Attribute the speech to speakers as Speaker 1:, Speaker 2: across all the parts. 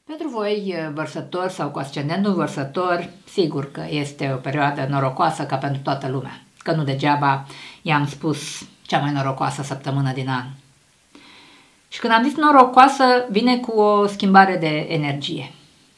Speaker 1: Pentru voi, vărsători sau cu ascendentul vărsător, sigur că este o perioadă norocoasă ca pentru toată lumea, că nu degeaba i-am spus cea mai norocoasă săptămână din an. Și când am zis norocoasă, vine cu o schimbare de energie.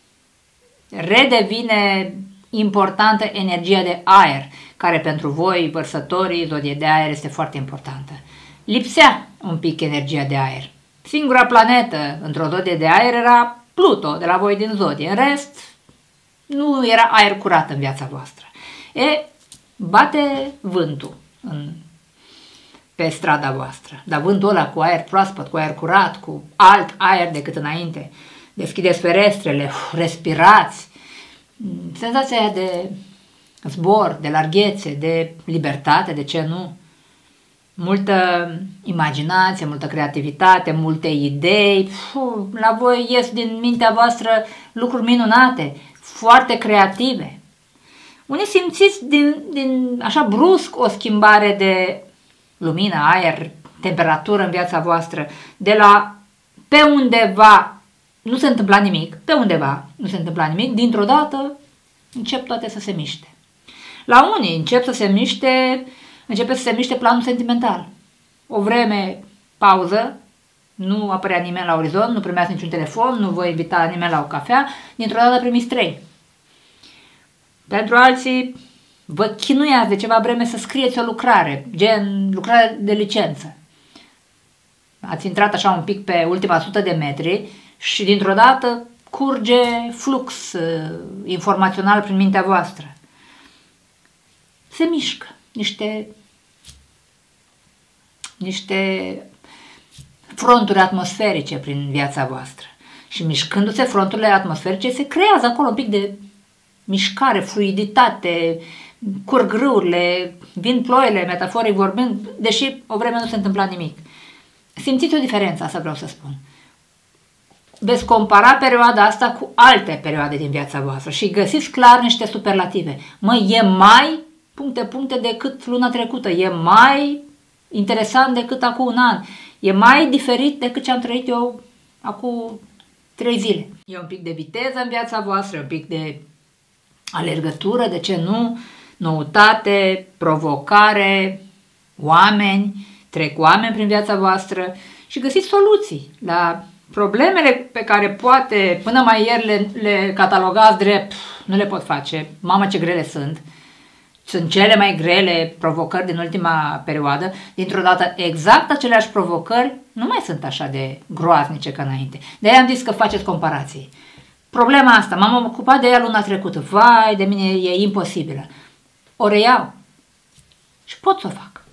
Speaker 1: Redevine importantă energia de aer, care pentru voi, vărsătorii, zodie de aer, este foarte importantă. Lipsea un pic energia de aer. Singura planetă într-o zodie de aer era Pluto, de la voi din zodie. În rest, nu era aer curat în viața voastră. Bate vântul pe strada voastră. Dar vântul ăla cu aer proaspăt, cu aer curat, cu alt aer decât înainte. Deschideți ferestrele, respirați. Senzația aia de zbor, de larghețe, de libertate, de ce nu? Multă imaginație, multă creativitate, multe idei. La voi ies din mintea voastră lucruri minunate, foarte creative. Unii simțiți din așa brusc o schimbare de lumină, aer, temperatură în viața voastră. De la pe undeva nu se întâmpla nimic, pe undeva nu se întâmpla nimic, dintr-o dată încep toate să se miște. La unii începe să se miște planul sentimental. O vreme pauză, nu apărea nimeni la orizont, nu primeați niciun telefon, nu vă invita nimeni la o cafea, dintr-o dată primiți 3. Pentru alții vă chinuiați de ceva vreme să scrieți o lucrare, gen lucrare de licență. Ați intrat așa un pic pe ultima 100 de metri și dintr-o dată curge flux informațional prin mintea voastră. Se mișcă niște fronturi atmosferice prin viața voastră. Și mișcându-se fronturile atmosferice, se creează acolo un pic de mișcare, fluiditate, curg râurile, vin ploile, metaforic vorbind, deși o vreme nu se întâmpla nimic. Simțiți o diferență, asta vreau să spun. Veți compara perioada asta cu alte perioade din viața voastră și găsiți clar niște superlative. E mai puncte decât luna trecută, e mai interesant decât acum un an, e mai diferit decât ce am trăit eu acum 3 zile. E un pic de viteză în viața voastră, un pic de alergătură, de ce nu, noutate, provocare, oameni, trec oameni prin viața voastră și găsiți soluții la problemele pe care poate până mai ieri le catalogați drept, nu le pot face, mamă ce grele sunt. Sunt cele mai grele provocări din ultima perioadă. Dintr-o dată, exact aceleași provocări nu mai sunt așa de groaznice ca înainte. De-aia am zis că faceți comparații. Problema asta, m-am ocupat de ea luna trecută. Vai, de mine e imposibilă. O reiau și pot să o fac.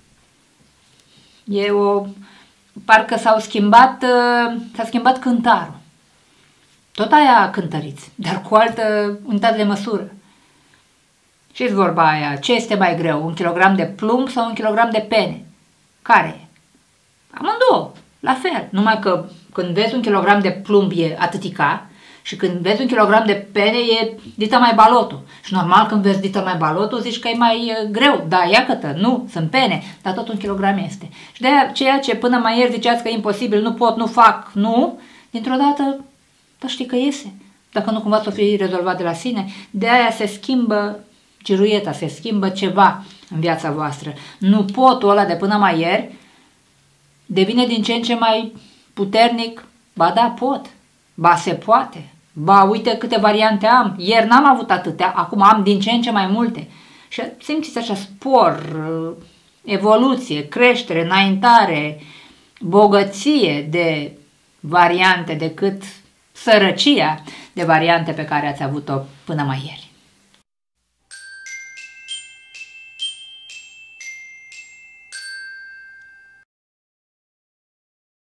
Speaker 1: Parcă s-a schimbat cântarul. Tot aia cântăriți, dar cu altă unitate de măsură. Și-ți vorba aia, ce este mai greu, 1 kilogram de plumb sau 1 kilogram de pene? Care e? Amândouă, la fel. Numai că când vezi 1 kilogram de plumb e atâtica și când vezi 1 kilogram de pene e dita mai balotul. Și normal când vezi dita mai balotul zici că e mai greu. Da, iată, nu, sunt pene, dar tot 1 kilogram este. Și de-aia ceea ce până mai ieri ziceați că e imposibil, nu pot, nu fac, nu, dintr-o dată, știi că iese. Dacă nu cumva să o fi rezolvat de la sine, de-aia se schimbă giruieta, se schimbă ceva în viața voastră. Nu potul ăla de până mai ieri devine din ce în ce mai puternic. Ba da, pot. Ba se poate. Ba uite câte variante am. Ieri n-am avut atâtea, acum am din ce în ce mai multe. Și simțiți așa spor, evoluție, creștere, înaintare, bogăție de variante decât sărăcia de variante pe care ați avut-o până mai ieri.